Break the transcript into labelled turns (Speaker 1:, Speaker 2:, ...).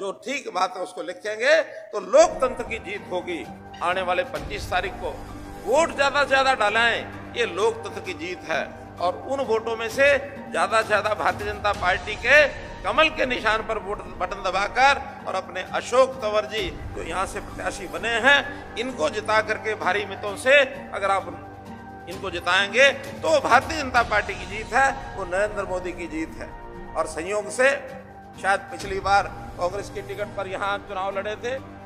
Speaker 1: जो ठीक बात है उसको लिखेंगे तो लोकतंत्र की जीत होगी। आने वाले 25 तारीख को वोट ज्यादा से ज्यादा डालें, ये लोकतंत्र की जीत है। और उन वोटों में से ज्यादा भारतीय जनता पार्टी के कमल के निशान पर वोट बटन दबाकर और अपने अशोक तंवर जी जो यहाँ से प्रत्याशी बने हैं, इनको जिता करके भारी मतों से अगर आप इनको जिताएंगे तो भारतीय जनता पार्टी की जीत है, वो नरेंद्र मोदी की जीत है। और संयोग से शायद पिछली बार कांग्रेस की टिकट पर यहाँ चुनाव लड़े थे